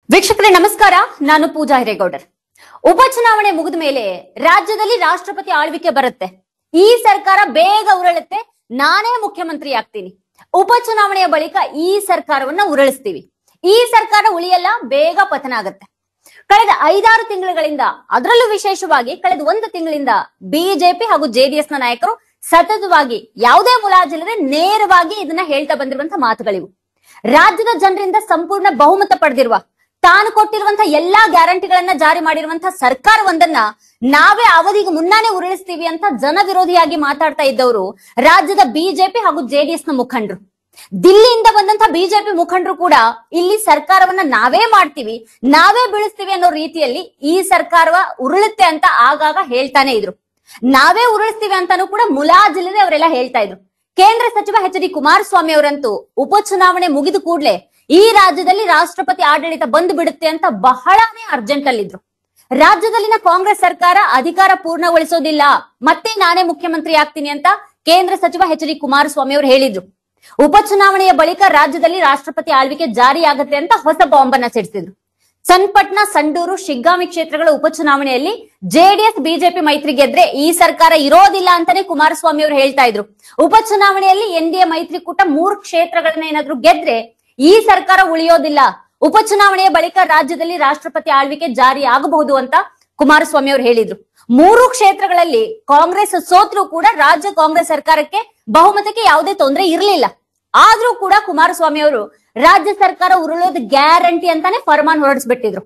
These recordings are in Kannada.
ವೀಕ್ಷಕರೇ ನಮಸ್ಕಾರ, ನಾನು ಪೂಜಾ ಹಿರೇಗೌಡರ್. ಉಪಚುನಾವಣೆ ಮುಗಿದ ಮೇಲೆ ರಾಜ್ಯದಲ್ಲಿ ರಾಷ್ಟ್ರಪತಿ ಆಳ್ವಿಕೆ ಬರುತ್ತೆ. ಈ ಸರ್ಕಾರ ಬೇಗ ಉರುಳುತ್ತೆ, ನಾನೇ ಮುಖ್ಯಮಂತ್ರಿ ಆಗ್ತೀನಿ. ಉಪಚುನಾವಣೆಯ ಬಳಿಕ ಈ ಸರ್ಕಾರವನ್ನ ಉರುಳಿಸ್ತೀವಿ. ಈ ಸರ್ಕಾರ ಉಳಿಯಲ್ಲ, ಬೇಗ ಪತನ ಆಗುತ್ತೆ. ಕಳೆದ 5-6 ತಿಂಗಳುಗಳಿಂದ, ಅದರಲ್ಲೂ ವಿಶೇಷವಾಗಿ ಕಳೆದ 1 ತಿಂಗಳಿಂದ ಬಿಜೆಪಿ ಹಾಗೂ ಜೆಡಿಎಸ್ ನ ನಾಯಕರು ಸತತವಾಗಿ ಯಾವುದೇ ಮುಲಾಜಿಲ್ಲದೆ ನೇರವಾಗಿ ಇದನ್ನ ಹೇಳ್ತಾ ಬಂದಿರುವಂತಹ ಮಾತುಗಳಿವು. ರಾಜ್ಯದ ಜನರಿಂದ ಸಂಪೂರ್ಣ ಬಹುಮತ ಪಡೆದಿರುವ, ತಾನು ಕೊಟ್ಟಿರುವಂತಹ ಎಲ್ಲಾ ಗ್ಯಾರಂಟಿಗಳನ್ನ ಜಾರಿ ಮಾಡಿರುವಂತಹ ಸರ್ಕಾರವೊಂದನ್ನ ನಾವೇ ಅವಧಿಗೆ ಮುನ್ನಾನೇ ಉರುಳಿಸ್ತೀವಿ ಅಂತ ಜನ ವಿರೋಧಿಯಾಗಿ ಮಾತಾಡ್ತಾ ಇದ್ದವರು ರಾಜ್ಯದ ಬಿಜೆಪಿ ಹಾಗೂ ಜೆಡಿಎಸ್ ನ ಮುಖಂಡರು. ದಿಲ್ಲಿಯಿಂದ ಬಂದಂತಹ ಬಿಜೆಪಿ ಮುಖಂಡರು ಕೂಡ ಇಲ್ಲಿ ಸರ್ಕಾರವನ್ನ ನಾವೇ ಮಾಡ್ತೀವಿ, ನಾವೇ ಬೀಳಿಸ್ತೀವಿ ಅನ್ನೋ ರೀತಿಯಲ್ಲಿ ಈ ಸರ್ಕಾರ ಉರುಳುತ್ತೆ ಅಂತ ಆಗಾಗ ಹೇಳ್ತಾನೆ ಇದ್ರು. ನಾವೇ ಉರುಳಿಸ್ತೀವಿ ಅಂತಾನೂ ಕೂಡ ಮುಲಾಜಿಲ್ಲದೆ ಅವರೆಲ್ಲ ಹೇಳ್ತಾ ಇದ್ರು. ಕೇಂದ್ರ ಸಚಿವ ಎಚ್.ಡಿ. ಕುಮಾರಸ್ವಾಮಿ ಅವರಂತೂ ಉಪಚುನಾವಣೆ ಮುಗಿದ ಕೂಡಲೇ ಈ ರಾಜ್ಯದಲ್ಲಿ ರಾಷ್ಟ್ರಪತಿ ಆಡಳಿತ ಬಂದು ಬಿಡುತ್ತೆ ಅಂತ ಬಹಳನೇ ಅರ್ಜೆಂಟ್ ಅಲ್ಲಿದ್ರು. ರಾಜ್ಯದಲ್ಲಿನ ಕಾಂಗ್ರೆಸ್ ಸರ್ಕಾರ ಅಧಿಕಾರ ಪೂರ್ಣಗೊಳಿಸೋದಿಲ್ಲ, ಮತ್ತೆ ನಾನೇ ಮುಖ್ಯಮಂತ್ರಿ ಆಗ್ತೀನಿ ಅಂತ ಕೇಂದ್ರ ಸಚಿವ ಎಚ್.ಡಿ. ಕುಮಾರಸ್ವಾಮಿ ಅವರು ಹೇಳಿದ್ರು. ಉಪಚುನಾವಣೆಯ ಬಳಿಕ ರಾಜ್ಯದಲ್ಲಿ ರಾಷ್ಟ್ರಪತಿ ಆಳ್ವಿಕೆ ಜಾರಿಯಾಗುತ್ತೆ ಅಂತ ಹೊಸ ಬಾಂಬ್ ಅನ್ನ ಸಿಡಿಸಿದ್ರು. ಚನ್ನಪಟ್ಟಣ, ಸಂಡೂರು, ಶಿಗ್ಗಾಂವಿ ಕ್ಷೇತ್ರಗಳ ಉಪಚುನಾವಣೆಯಲ್ಲಿ ಜೆಡಿಎಸ್ ಬಿಜೆಪಿ ಮೈತ್ರಿ ಗೆದ್ರೆ ಈ ಸರ್ಕಾರ ಇರೋದಿಲ್ಲ ಅಂತಾನೆ ಕುಮಾರಸ್ವಾಮಿ ಅವರು ಹೇಳ್ತಾ ಇದ್ರು. ಉಪಚುನಾವಣೆಯಲ್ಲಿ ಎನ್ಡಿಎ ಮೈತ್ರಿಕೂಟ 3 ಕ್ಷೇತ್ರಗಳನ್ನ ಏನಾದ್ರು ಗೆದ್ರೆ ಈ ಸರ್ಕಾರ ಉಳಿಯೋದಿಲ್ಲ, ಉಪಚುನಾವಣೆಯ ಬಳಿಕ ರಾಜ್ಯದಲ್ಲಿ ರಾಷ್ಟ್ರಪತಿ ಆಳ್ವಿಕೆ ಜಾರಿ ಆಗಬಹುದು ಅಂತ ಕುಮಾರಸ್ವಾಮಿ ಅವರು ಹೇಳಿದ್ರು. 3 ಕ್ಷೇತ್ರಗಳಲ್ಲಿ ಕಾಂಗ್ರೆಸ್ ಸೋತ್ರೂ ಕೂಡ ರಾಜ್ಯ ಕಾಂಗ್ರೆಸ್ ಸರ್ಕಾರಕ್ಕೆ ಬಹುಮತಕ್ಕೆ ಯಾವುದೇ ತೊಂದರೆ ಇರಲಿಲ್ಲ. ಆದ್ರೂ ಕೂಡ ಕುಮಾರಸ್ವಾಮಿ ಅವರು ರಾಜ್ಯ ಸರ್ಕಾರ ಉರುಳೋದು ಗ್ಯಾರಂಟಿ ಅಂತಾನೆ ಫರ್ಮಾನ್ ಹೊರಡಿಸ್ಬಿಟ್ಟಿದ್ರು.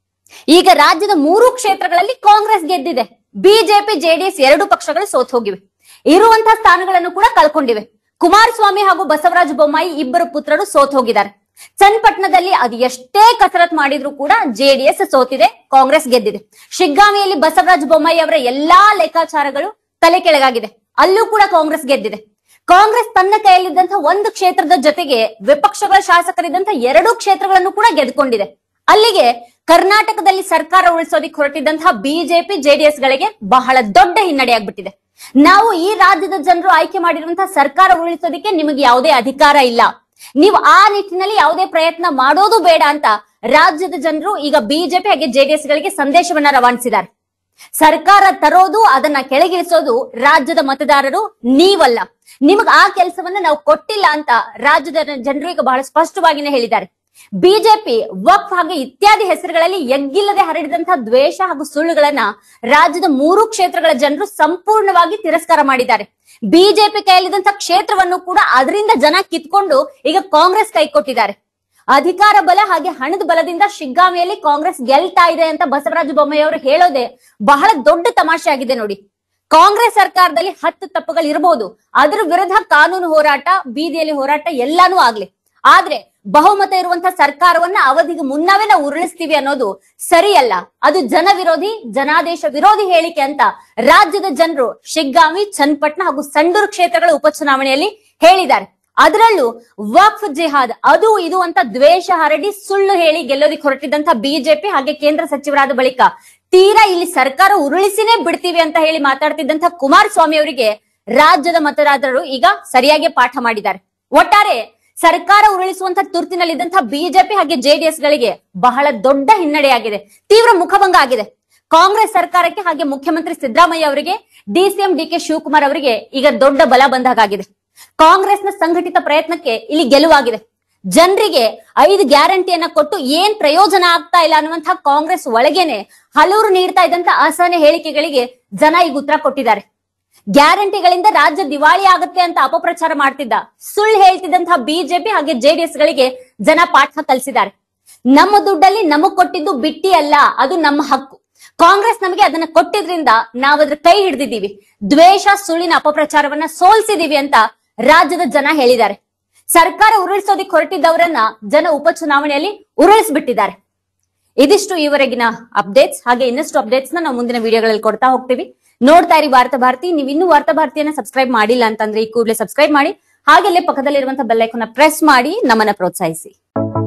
ಈಗ ರಾಜ್ಯದ 3 ಕ್ಷೇತ್ರಗಳಲ್ಲಿ ಕಾಂಗ್ರೆಸ್ ಗೆದ್ದಿದೆ. ಬಿಜೆಪಿ ಜೆಡಿಎಸ್ 2 ಪಕ್ಷಗಳು ಸೋತ್ ಹೋಗಿವೆ. ಇರುವಂತಹ ಸ್ಥಾನಗಳನ್ನು ಕೂಡ ಕಳ್ಕೊಂಡಿವೆ. ಕುಮಾರಸ್ವಾಮಿ ಹಾಗೂ ಬಸವರಾಜ ಬೊಮ್ಮಾಯಿ ಇಬ್ಬರು ಪುತ್ರರು ಸೋತ್ ಹೋಗಿದ್ದಾರೆ. ಚನ್ನಪಟ್ಟಣದಲ್ಲಿ ಅದು ಎಷ್ಟೇ ಕಸರತ್ ಮಾಡಿದ್ರು ಕೂಡ ಜೆಡಿಎಸ್ ಸೋತಿದೆ, ಕಾಂಗ್ರೆಸ್ ಗೆದ್ದಿದೆ. ಶಿಗ್ಗಾಂವಿಯಲ್ಲಿ ಬಸವರಾಜ ಬೊಮ್ಮಾಯಿ ಅವರ ಎಲ್ಲಾ ಲೆಕ್ಕಾಚಾರಗಳು ತಲೆ ಕೆಳಗಾಗಿದೆ, ಅಲ್ಲೂ ಕೂಡ ಕಾಂಗ್ರೆಸ್ ಗೆದ್ದಿದೆ. ಕಾಂಗ್ರೆಸ್ ತನ್ನ ಕೈಯಲ್ಲಿದ್ದಂತಹ 1 ಕ್ಷೇತ್ರದ ಜೊತೆಗೆ ವಿಪಕ್ಷಗಳ ಶಾಸಕರಿದ್ದಂತಹ 2 ಕ್ಷೇತ್ರಗಳನ್ನು ಕೂಡ ಗೆದ್ಕೊಂಡಿದೆ. ಅಲ್ಲಿಗೆ ಕರ್ನಾಟಕದಲ್ಲಿ ಸರ್ಕಾರ ಉಳಿಸೋದಿಕ್ ಹೊರಟಿದ್ದಂತಹ ಬಿಜೆಪಿ ಜೆಡಿಎಸ್ ಗಳಿಗೆ ಬಹಳ ದೊಡ್ಡ ಹಿನ್ನಡೆ ಆಗ್ಬಿಟ್ಟಿದೆ. ನಾವು ಈ ರಾಜ್ಯದ ಜನರು ಆಯ್ಕೆ ಮಾಡಿರುವಂತಹ ಸರ್ಕಾರ ಉಳಿಸೋದಿಕ್ಕೆ ನಿಮಗೆ ಯಾವುದೇ ಅಧಿಕಾರ ಇಲ್ಲ, ನೀವು ಆ ನಿಟ್ಟಿನಲ್ಲಿ ಯಾವುದೇ ಪ್ರಯತ್ನ ಮಾಡೋದು ಬೇಡ ಅಂತ ರಾಜ್ಯದ ಜನರು ಈಗ ಬಿಜೆಪಿ ಹಾಗೆ ಜೆಡಿಎಸ್ ಗಳಿಗೆ ಸಂದೇಶವನ್ನ ರವಾನಿಸಿದ್ದಾರೆ. ಸರ್ಕಾರ ತರೋದು, ಅದನ್ನ ಕೆಳಗಿಳಿಸೋದು ರಾಜ್ಯದ ಮತದಾರರು, ನೀವಲ್ಲ. ನಿಮಗ್ ಆ ಕೆಲಸವನ್ನ ನಾವು ಕೊಟ್ಟಿಲ್ಲ ಅಂತ ರಾಜ್ಯದ ಜನರು ಈಗ ಬಹಳ ಸ್ಪಷ್ಟವಾಗಿನೇ ಹೇಳಿದ್ದಾರೆ. ಬಿಜೆಪಿ ವಕ್ಫ್ ಹಾಗೆ ಇತ್ಯಾದಿ ಹೆಸರುಗಳಲ್ಲಿ ಎಗ್ಗಿಲ್ಲದೆ ಹರಡಿದಂತಹ ದ್ವೇಷ ಹಾಗೂ ಸುಳ್ಳುಗಳನ್ನ ರಾಜ್ಯದ 3 ಕ್ಷೇತ್ರಗಳ ಜನರು ಸಂಪೂರ್ಣವಾಗಿ ತಿರಸ್ಕಾರ ಮಾಡಿದ್ದಾರೆ. ಬಿಜೆಪಿ ಕೈಯಲ್ಲಿದ್ದಂತಹ ಕ್ಷೇತ್ರವನ್ನು ಕೂಡ ಅದರಿಂದ ಜನ ಕಿತ್ಕೊಂಡು ಈಗ ಕಾಂಗ್ರೆಸ್ ಕೈ ಕೊಟ್ಟಿದ್ದಾರೆ. ಅಧಿಕಾರ ಬಲ ಹಾಗೆ ಹಣದ ಬಲದಿಂದ ಶಿಗ್ಗಾಂವಿಯಲ್ಲಿ ಕಾಂಗ್ರೆಸ್ ಗೆಲ್ತಾ ಇದೆ ಅಂತ ಬಸವರಾಜ ಬೊಮ್ಮಾಯಿ ಅವರು ಹೇಳೋದೇ ಬಹಳ ದೊಡ್ಡ ತಮಾಷೆ ಆಗಿದೆ ನೋಡಿ. ಕಾಂಗ್ರೆಸ್ ಸರ್ಕಾರದಲ್ಲಿ 10 ತಪ್ಪುಗಳು ಇರಬಹುದು, ಅದರ ವಿರುದ್ಧ ಕಾನೂನು ಹೋರಾಟ, ಬೀದಿಯಲ್ಲಿ ಹೋರಾಟ ಎಲ್ಲಾನು ಆಗ್ಲಿ. ಆದ್ರೆ ಬಹುಮತ ಇರುವಂತಹ ಸರ್ಕಾರವನ್ನ ಅವಧಿಗೆ ಮುನ್ನವೇ ನಾವು ಉರುಳಿಸ್ತೀವಿ ಅನ್ನೋದು ಸರಿಯಲ್ಲ. ಅದು ಜನ ವಿರೋಧಿ, ಜನಾದೇಶ ವಿರೋಧಿ ಹೇಳಿಕೆ ಅಂತ ರಾಜ್ಯದ ಜನರು ಶಿಗ್ಗಾಂವಿ, ಚನ್ನಪಟ್ಟಣ ಹಾಗೂ ಸಂಡೂರು ಕ್ಷೇತ್ರಗಳ ಉಪಚುನಾವಣೆಯಲ್ಲಿ ಹೇಳಿದ್ದಾರೆ. ಅದರಲ್ಲೂ ವಕ್ಫ್ ಜಿಹಾದ್ ಅದು ಇದು ಅಂತ ದ್ವೇಷ ಹರಡಿ ಸುಳ್ಳು ಹೇಳಿ ಗೆಲ್ಲೋದಿಕ್ ಹೊರಟಿದ್ದಂತ ಬಿಜೆಪಿ ಹಾಗೆ ಕೇಂದ್ರ ಸಚಿವರಾದ ಬಳಿಕ ತೀರಾ ಇಲ್ಲಿ ಸರ್ಕಾರ ಉರುಳಿಸಿನೇ ಬಿಡ್ತೀವಿ ಅಂತ ಹೇಳಿ ಮಾತಾಡ್ತಿದ್ದಂತ ಕುಮಾರಸ್ವಾಮಿ ಅವರಿಗೆ ರಾಜ್ಯದ ಮತದಾರರು ಈಗ ಸರಿಯಾಗಿ ಪಾಠ ಮಾಡಿದ್ದಾರೆ. ಒಟ್ಟಾರೆ ಸರ್ಕಾರ ಉರುಳಿಸುವಂತ ತುರ್ತಿನಲ್ಲಿದ್ದಂತಹ ಬಿಜೆಪಿ ಹಾಗೆ ಜೆಡಿಎಸ್ ಗಳಿಗೆ ಬಹಳ ದೊಡ್ಡ ಹಿನ್ನಡೆಯಾಗಿದೆ, ತೀವ್ರ ಮುಖಭಂಗ ಆಗಿದೆ. ಕಾಂಗ್ರೆಸ್ ಸರ್ಕಾರಕ್ಕೆ ಹಾಗೆ ಮುಖ್ಯಮಂತ್ರಿ ಸಿದ್ದರಾಮಯ್ಯ ಅವರಿಗೆ, ಡಿಸಿಎಂ ಡಿ.ಕೆ. ಶಿವಕುಮಾರ್ ಅವರಿಗೆ ಈಗ ದೊಡ್ಡ ಬಲ ಬಂದಾಗಿದೆ. ಕಾಂಗ್ರೆಸ್ನ ಸಂಘಟಿತ ಪ್ರಯತ್ನಕ್ಕೆ ಇಲ್ಲಿ ಗೆಲುವಾಗಿದೆ. ಜನರಿಗೆ 5 ಗ್ಯಾರಂಟಿಯನ್ನ ಕೊಟ್ಟು ಏನ್ ಪ್ರಯೋಜನ ಆಗ್ತಾ ಇಲ್ಲ ಅನ್ನುವಂತಹ ಕಾಂಗ್ರೆಸ್ ಒಳಗೇನೆ ಹಲವರು ನೀಡ್ತಾ ಇದ್ದಂತ ಅಸಹನೆ ಹೇಳಿಕೆಗಳಿಗೆ ಜನ ಈಗ ಉತ್ತರ ಕೊಟ್ಟಿದ್ದಾರೆ. ಗ್ಯಾರಂಟಿಗಳಿಂದ ರಾಜ್ಯ ದಿವಾಳಿ ಆಗುತ್ತೆ ಅಂತ ಅಪಪ್ರಚಾರ ಮಾಡ್ತಿದ್ದ, ಸುಳ್ಳು ಹೇಳ್ತಿದ್ದಂತಹ ಬಿಜೆಪಿ ಹಾಗೆ ಜೆಡಿಎಸ್ ಗಳಿಗೆ ಜನ ಪಾಠ ಕಲಿಸಿದ್ದಾರೆ. ನಮ್ಮ ದುಡ್ಡಲ್ಲಿ ನಮಗ್ ಕೊಟ್ಟಿದ್ದು ಬಿಟ್ಟಿ ಅಲ್ಲ, ಅದು ನಮ್ಮ ಹಕ್ಕು. ಕಾಂಗ್ರೆಸ್ ನಮಗೆ ಅದನ್ನ ಕೊಟ್ಟಿದ್ರಿಂದ ನಾವು ಅದ್ರ ಕೈ ಹಿಡಿದಿದ್ದೀವಿ, ದ್ವೇಷ ಸುಳ್ಳಿನ ಅಪಪ್ರಚಾರವನ್ನ ಸೋಲ್ಸಿದೀವಿ ಅಂತ ರಾಜ್ಯದ ಜನ ಹೇಳಿದ್ದಾರೆ. ಸರ್ಕಾರ ಉರುಳಿಸೋದಿಕ್ ಹೊರಟಿದ್ದವರನ್ನ ಜನ ಉಪಚುನಾವಣೆಯಲ್ಲಿ ಉರುಳಿಸ್ಬಿಟ್ಟಿದ್ದಾರೆ. ಇದಿಷ್ಟು ಈವರೆಗಿನ ಅಪ್ಡೇಟ್ಸ್. ಹಾಗೆ ಇನ್ನಷ್ಟು ಅಪ್ಡೇಟ್ಸ್ ನಾವು ಮುಂದಿನ ವಿಡಿಯೋಗಳಲ್ಲಿ ಕೊಡ್ತಾ ಹೋಗ್ತೀವಿ. ನೋಡ್ತಾ ಇರಿ ವಾರ್ತಾ ಭಾರತಿ. ನೀವು ಇನ್ನೂ ವಾರ್ತಾ ಭಾರತಿಯನ್ನ ಸಬ್ಸ್ಕ್ರೈಬ್ ಮಾಡಿಲ್ಲ ಅಂತಂದ್ರೆ ಈ ಕೂಡಲೇ ಸಬ್ಸ್ಕ್ರೈಬ್ ಮಾಡಿ, ಹಾಗೆಲ್ಲೇ ಪಕ್ಕದಲ್ಲಿರುವಂತಹ ಬೆಲ್ ಐಕಾನ್ ಪ್ರೆಸ್ ಮಾಡಿ ನಮ್ಮನ್ನ ಪ್ರೋತ್ಸಾಹಿಸಿ.